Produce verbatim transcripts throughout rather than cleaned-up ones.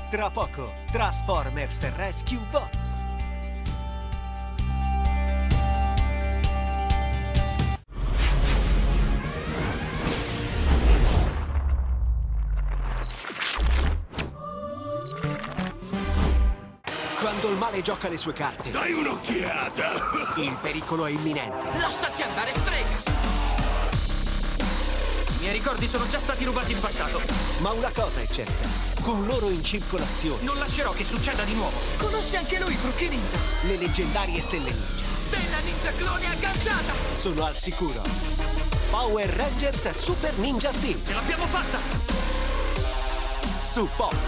Tra poco, Transformers Rescue Bots. Quando il male gioca le sue carte, dai un'occhiata! Il pericolo è imminente. Lasciati andare, strega! I miei ricordi sono già stati rubati in passato. Ma una cosa è certa, con loro in circolazione non lascerò che succeda di nuovo. Conosci anche lui, Frutti Ninja? le leggendarie stelle ninja Bella ninja clone agganciata! sono al sicuro. Power Rangers Super Ninja Steel Ce l'abbiamo fatta! su Pop.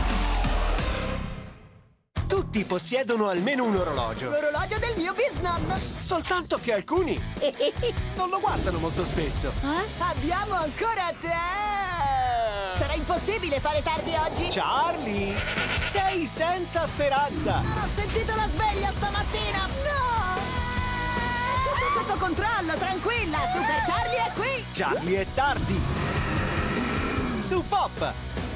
Tutti possiedono almeno un orologio, L'orologio del mio bisnonno! soltanto che alcuni non lo guardano molto spesso. Eh? Abbiamo ancora te! Sarà impossibile fare tardi oggi! Charlie, sei senza speranza. Non ho sentito la sveglia stamattina! No! Tutto sotto controllo, tranquilla! Super Charlie è qui! Charlie è tardi. Su Pop.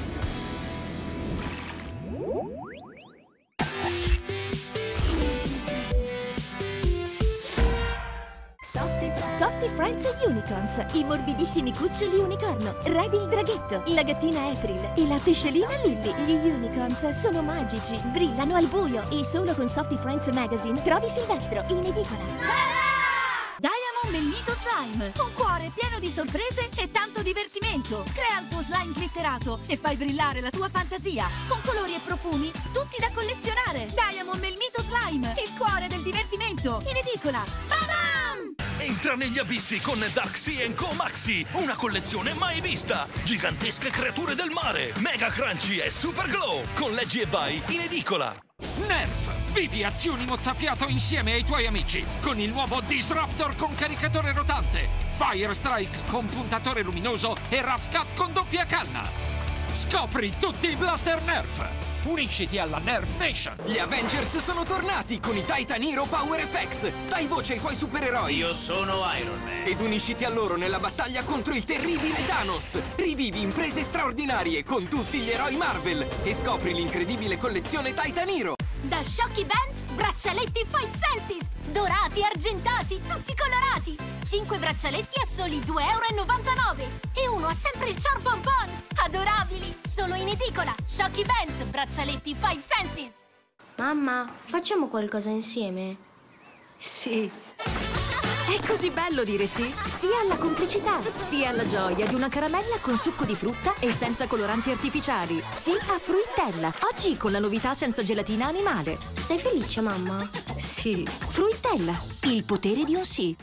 Softy Friends Unicorns, i morbidissimi cuccioli unicorno, Red il draghetto, la gattina April e la pesciolina Lily. Gli unicorns sono magici, brillano al buio e solo con Softy Friends Magazine trovi Silvestro in edicola. Diamond nel nido slime, un cuore pieno di sorprese e tanto divertimento. Crea il tuo slime glitterato e fai brillare la tua fantasia con colori e profumi tutti da collezionare. Diamond nel mito slime, il cuore del divertimento in edicola. Ba-bam! Entra negli abissi con Darksea and Co Maxi, una collezione mai vista. Gigantesche creature del mare, mega crunchy e super glow, con leggi e vai in edicola. Nerf! Vivi azioni mozzafiato insieme ai tuoi amici con il nuovo Disruptor con caricatore rotante, Fire Strike con puntatore luminoso e Rough Cut con doppia canna. Scopri tutti i blaster Nerf! Unisciti alla Nerf Nation! Gli Avengers sono tornati con i Titan Hero Power F X! Dai voce ai tuoi supereroi! Io sono Iron Man. Ed unisciti a loro nella battaglia contro il terribile Thanos! Rivivi imprese straordinarie con tutti gli eroi Marvel! E scopri l'incredibile collezione Titan Hero! Da Shocky Bands, braccialetti Five Senses, dorati, argentati, tutti colorati. Cinque braccialetti a soli due e novantanove euro. E uno ha sempre il Char Bonbon. Adorabili, solo in edicola. Shocky Bands, braccialetti Five Senses. Mamma, facciamo qualcosa insieme? Sì. È così bello dire sì, sia alla complicità, sia alla gioia di una caramella con succo di frutta e senza coloranti artificiali. Sì a Fruittella, oggi con la novità senza gelatina animale. Sei felice, mamma? Sì. Fruittella, il potere di un sì.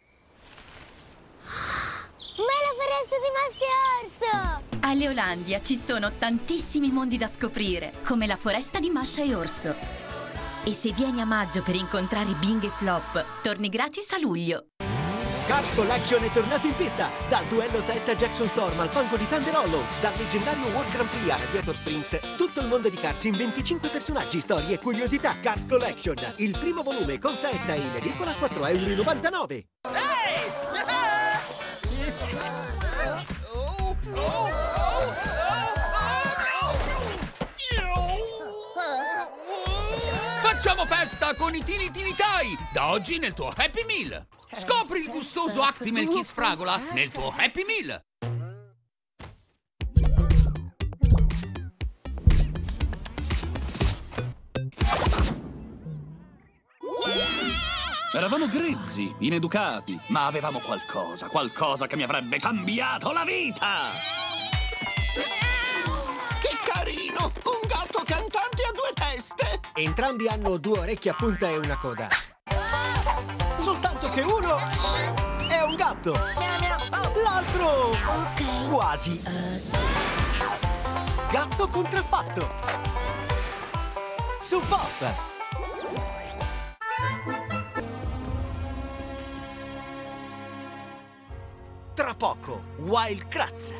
Ma è la foresta di Masha e Orso! A Leolandia ci sono tantissimi mondi da scoprire, come la foresta di Masha e Orso. E se vieni a maggio per incontrare Bing e Flop, torni gratis a luglio. Cars Collection è tornato in pista! Dal duello set a Jackson Storm al fango di Thunder Hollow, dal leggendario World Grand Prix a Radiator Springs, tutto il mondo di Cars in venticinque personaggi, storie e curiosità. Cars Collection, il primo volume con setta in edicola a quattro e novantanove euro. Ehi! Facciamo festa con i Tini Tini Tai! Da oggi nel tuo Happy Meal! Scopri il gustoso Actimel Kids Fragola nel tuo Happy Meal! Eravamo grezzi, ineducati, ma avevamo qualcosa, qualcosa che mi avrebbe cambiato la vita! Che carino! Un gatto cantante a due teste! Entrambi hanno due orecchie a punta e una coda. Soltanto che uno è un gatto, l'altro Ok. quasi. Gatto contraffatto. Su Pop. Tra poco, Wild Kratz.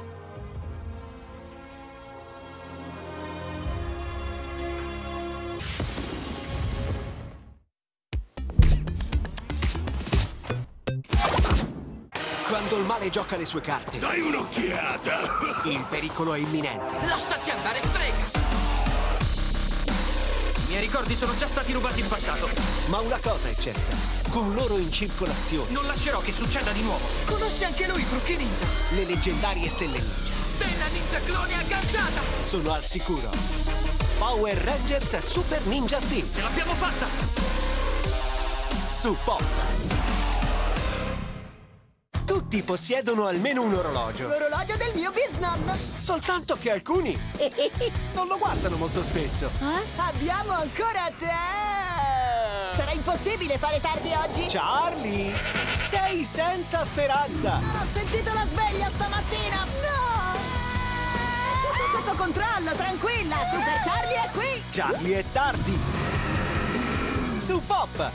Quando il male gioca le sue carte, dai un'occhiata! Il pericolo è imminente. Lasciati andare, strega! miei ricordi sono già stati rubati in passato. Ma una cosa è certa, con loro in circolazione. Non lascerò che succeda di nuovo. Conosci anche lui, Frutti Ninja? Le leggendarie stelle ninja. Bella ninja clone agganciata! Sono al sicuro. Power Rangers Super Ninja Steel. Ce l'abbiamo fatta! Su Pop. Tutti possiedono almeno un orologio. L'orologio del mio bisnonno. Soltanto che alcuni non lo guardano molto spesso. Eh? Abbiamo ancora te! Sarà impossibile fare tardi oggi? Charlie, sei senza speranza. Non ho sentito la sveglia stamattina. No! Tutto sotto controllo, tranquilla. Super Charlie è qui. Charlie è tardi. Su Pop.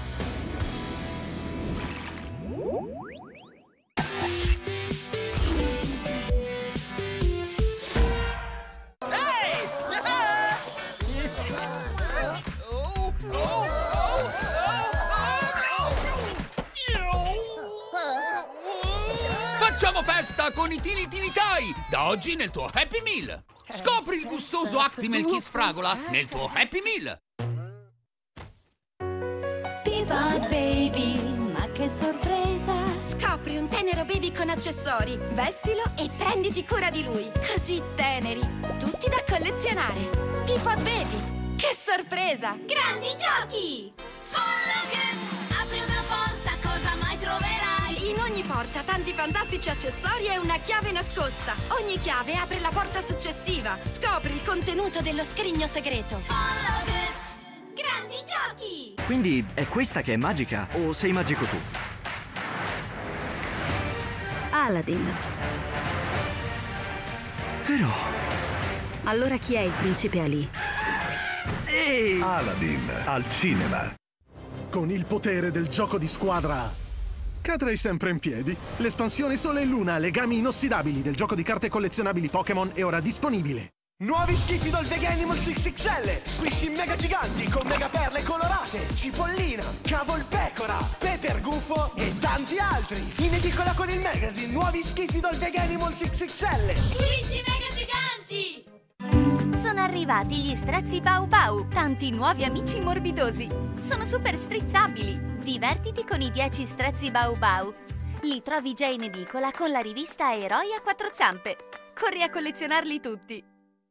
Facciamo festa con i Tini Tini Tai! Da oggi nel tuo Happy Meal! Scopri il gustoso Actimel Kids Fragola nel tuo Happy Meal! Peapod Baby, ma che sorpresa! Scopri un tenero baby con accessori, vestilo e prenditi cura di lui. Così teneri, tutti da collezionare. Peapod Baby, che sorpresa! Grandi giochi! Apri una porta, cosa mai troverai? In ogni porta tanti fantastici accessori e una chiave nascosta. Ogni chiave apre la porta successiva. Scopri il contenuto dello scrigno segreto. Grandi giochi! Quindi è questa che è magica o sei magico tu? Aladdin. Però... Allora chi è il principe Ali? Ehi! Aladdin al cinema. Con il potere del gioco di squadra cadrei sempre in piedi. L'espansione Sole e Luna, legami inossidabili del gioco di carte collezionabili Pokémon è ora disponibile. Nuovi schiffi Dolveg Animals X X L, squishy mega giganti con mega perle colorate, cipollina, cavolpecora, Peper Gufo e tanti altri. In edicola con il magazine, nuovi schiffi Dolveg Animals X X L. Squishy mega giganti! Sono arrivati gli strazzi Bau Bau, tanti nuovi amici morbidosi. Sono super strizzabili. Divertiti con i dieci strazzi Bau Bau. Li trovi già in edicola con la rivista Eroi a quattro zampe. Corri a collezionarli tutti.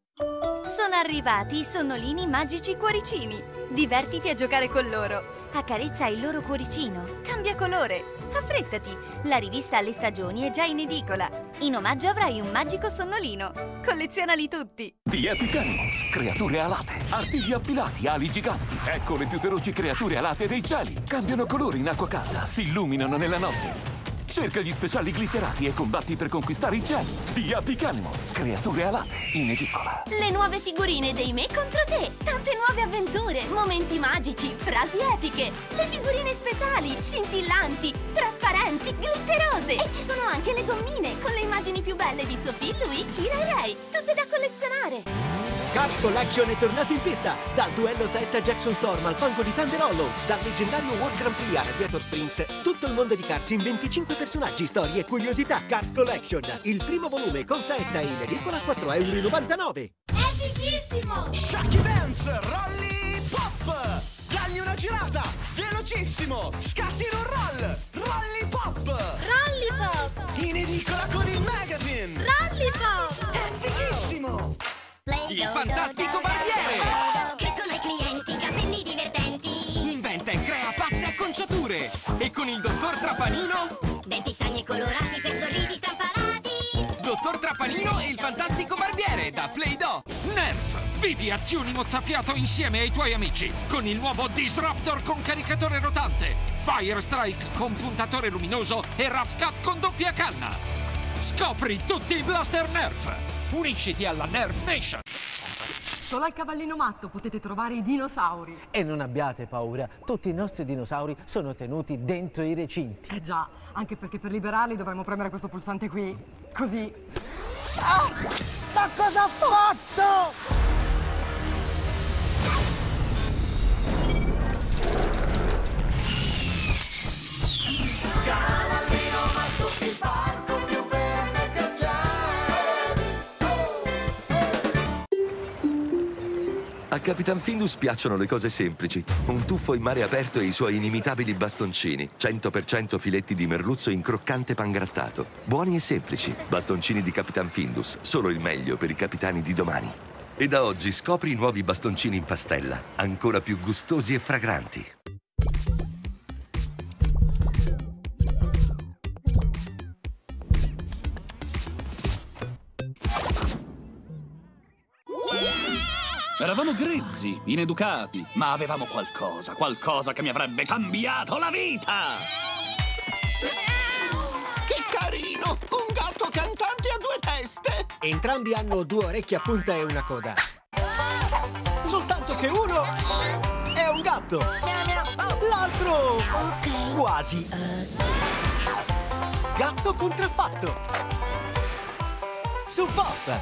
Sono arrivati i sonnolini magici cuoricini. Divertiti a giocare con loro. Accarezza il loro cuoricino. Cambia colore. Affrettati. La rivista alle stagioni è già in edicola. In omaggio avrai un magico sonnolino. Collezionali tutti. The Epic Animals, creature alate, artigli affilati, ali giganti. Ecco le più feroci creature alate dei cieli. Cambiano colore in acqua calda, si illuminano nella notte. Cerca gli speciali glitterati e combatti per conquistare i cieli. The Epic Animals, creature alate, in edicola. Le nuove figurine dei me contro te. Tante nuove avventure, momenti magici, frasi epiche. Le figurine speciali, scintillanti, trasparenti, glitterose. E ci sono anche le gommine con le immagini più belle di Sophie, Louis, Kira e Ray. Tutte da collezionare. Cars Collection è tornato in pista! Dal duello set a Jackson Storm al fango di Thunder Hollow, dal leggendario World Grand Prix a Radiator Springs, tutto il mondo di Cars in venticinque personaggi, storie e curiosità. Cars Collection, il primo volume con saetta in edicola a quattro e novantanove euro. È fighissimo! Shaky Dance, Rolly Pop! Dagli una girata, velocissimo! Scatti in un roll! Rolly Pop! Rolly Pop! In edicola con il magazine! Rolly Pop! È fighissimo! Il fantastico barbiere! Crescono i clienti, capelli divertenti. Inventa e crea pazze acconciature! E con il dottor Trapanino... Denti sani e colorati per sorrisi strampalati. Dottor Trapanino e il fantastico barbiere da Play-Doh! Nerf! Vivi azioni mozzafiato insieme ai tuoi amici con il nuovo Disruptor con caricatore rotante, Fire Strike con puntatore luminoso e Rough Cut con doppia canna. Scopri tutti i blaster Nerf! Unisciti alla Nerf Nation! Solo al Cavallino Matto potete trovare i dinosauri. E non abbiate paura, tutti i nostri dinosauri sono tenuti dentro i recinti. Eh già, anche perché per liberarli dovremmo premere questo pulsante qui, così. Ah! Ma cosa ha fatto? Cavallino Matto, il parco più verde che c'è. A Capitan Findus piacciono le cose semplici. Un tuffo in mare aperto e i suoi inimitabili bastoncini. cento per cento filetti di merluzzo in croccante pangrattato. Buoni e semplici. Bastoncini di Capitan Findus. Solo il meglio per i capitani di domani. E da oggi scopri i nuovi bastoncini in pastella. Ancora più gustosi e fragranti. Eravamo grezzi, ineducati, ma avevamo qualcosa, qualcosa che mi avrebbe cambiato la vita! Che carino! Un gatto cantante a due teste! Entrambi hanno due orecchie a punta e una coda. Soltanto che uno è un gatto! L'altro quasi! Gatto contraffatto! Su Pop!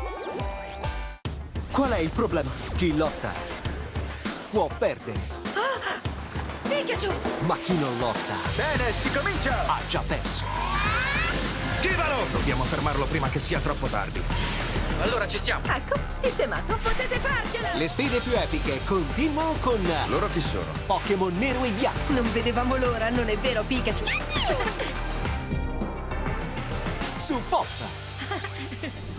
Qual è il problema? Chi lotta può perdere. Ah! Pikachu! Ma chi non lotta Bene, si comincia! ha già perso. Schivalo! Dobbiamo fermarlo prima che sia troppo tardi. Allora ci siamo. Ecco, sistemato. Potete farcela! Le sfide più epiche continuano con Loro chi sono? Pokémon nero e bianco. Non vedevamo l'ora, non è vero, Pikachu? Su Pop!